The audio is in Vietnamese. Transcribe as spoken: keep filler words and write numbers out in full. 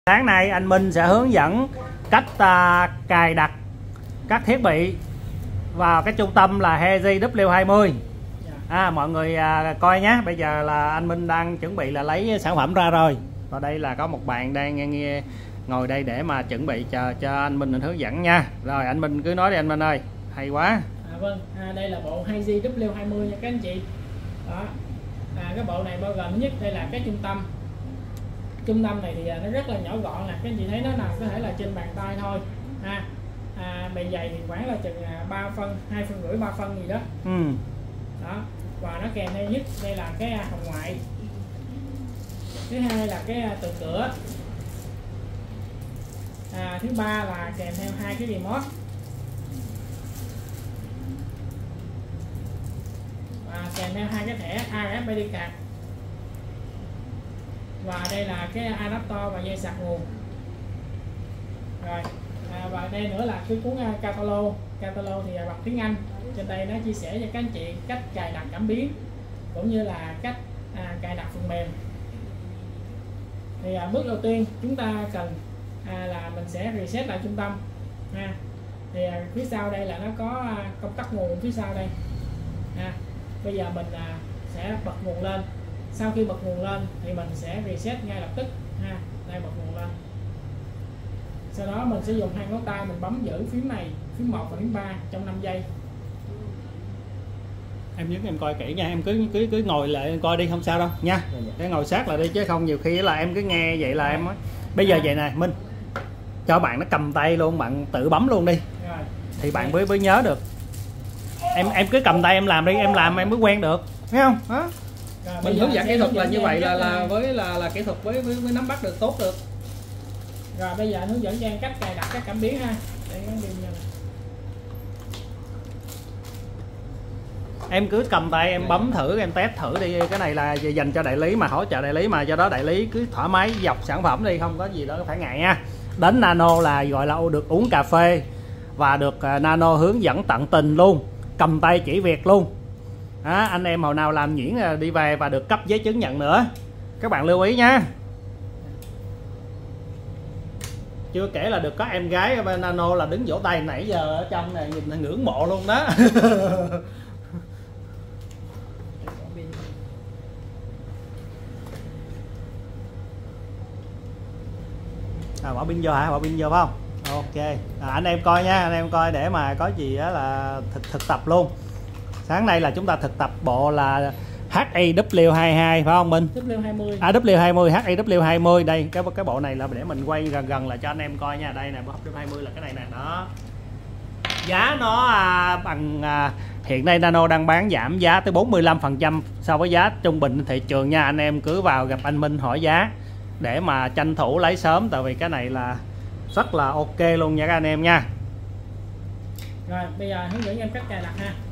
Sáng nay anh Minh sẽ hướng dẫn cách uh, cài đặt các thiết bị vào cái trung tâm là Hezi W hai mươi. À, mọi người uh, coi nhé. Bây giờ là anh Minh đang chuẩn bị là lấy sản phẩm ra rồi. Và đây là có một bạn đang nghe, nghe ngồi đây để mà chuẩn bị chờ cho anh Minh hướng dẫn nha. Rồi anh Minh cứ nói đi anh Minh ơi. Hay quá. À, vâng, à, đây là bộ Hezi W hai mươi nha các anh chị. Đó. À, cái bộ này bao gồm nhất đây là cái trung tâm. Trung tâm này thì nó rất là nhỏ gọn nè, các anh chị thấy nó nằm có thể là trên bàn tay thôi. Ha. À, bề dày thì khoảng là chừng ba phân, hai phân rưỡi ba phân gì đó. Ừ. Đó. Và nó kèm theo nhất đây là cái hồng ngoại. Thứ hai là cái tường cửa. À, thứ ba là kèm theo hai cái remote. Và kèm theo hai cái thẻ a rờ ép i đê card. Và đây là cái adapter và dây sạc nguồn. Rồi, à, và đây nữa là cái cuốn uh, catalog. Catalog thì bằng tiếng Anh. Trên đây nó chia sẻ cho các anh chị cách cài đặt cảm biến cũng như là cách à, cài đặt phần mềm. Thì à, bước đầu tiên chúng ta cần à, là mình sẽ reset lại trung tâm. Ha. Thì à, phía sau đây là nó có à, công tắc nguồn phía sau đây. Ha. Bây giờ mình à, sẽ bật nguồn lên. Sau khi bật nguồn lên thì mình sẽ reset ngay lập tức. Ha. Đây bật nguồn lên. Sau đó mình sẽ dùng hai ngón tay mình bấm giữ phím này, phím một và phím ba trong năm giây. Em nhớ em coi kỹ nha, em cứ cứ cứ ngồi lại em coi đi không sao đâu nha. Để ngồi sát lại đi chứ không nhiều khi là em cứ nghe vậy là em. Bây giờ vậy nè Minh, cho bạn nó cầm tay luôn, bạn tự bấm luôn đi. Rồi. Thì bạn mới mới nhớ được. Em em cứ cầm tay em làm đi, em làm em mới quen được, thấy không? Đó. Rồi, Mình hướng dẫn kỹ thuật là như vậy là là với là là kỹ thuật với với, với nắm bắt được tốt được. Rồi bây giờ anh hướng dẫn cho em cách cài đặt các cảm biến ha. Đây cái pin này. Em cứ cầm tay em bấm thử, em test thử đi. Cái này là dành cho đại lý mà, hỗ trợ đại lý mà, do đó đại lý cứ thoải mái dọc sản phẩm đi, không có gì đó phải ngại nha. Đến Nano là gọi là được uống cà phê và được Nano hướng dẫn tận tình luôn, cầm tay chỉ việc luôn. Đó, anh em hồi nào làm nhuyễn đi về và được cấp giấy chứng nhận nữa, các bạn lưu ý nha. Chưa kể là được có em gái ở bên Nano là đứng vỗ tay nãy giờ ở trong này, nhìn ngưỡng mộ luôn đó. À, bỏ pin vô hả? Bỏ pin vô phải không? Ok. À, anh em coi nha, anh em coi để mà có gì đó là thực thực tập luôn. Sáng nay là chúng ta thực tập bộ là hát i W hai mươi hai phải không Minh? W hai mươi. À, W hai mươi, hát i W hai mươi đây, cái cái bộ này là để mình quay gần gần là cho anh em coi nha. Đây nè, bộ W hai mươi là cái này nè, đó. Giá nó à, bằng à, hiện nay Nano đang bán giảm giá tới bốn mươi lăm phần trăm so với giá trung bình thị trường nha. Anh em cứ vào gặp anh Minh hỏi giá để mà tranh thủ lấy sớm, tại vì cái này là rất là ok luôn nha các anh em nha. Rồi bây giờ hướng dẫn em cách cài đặt ha.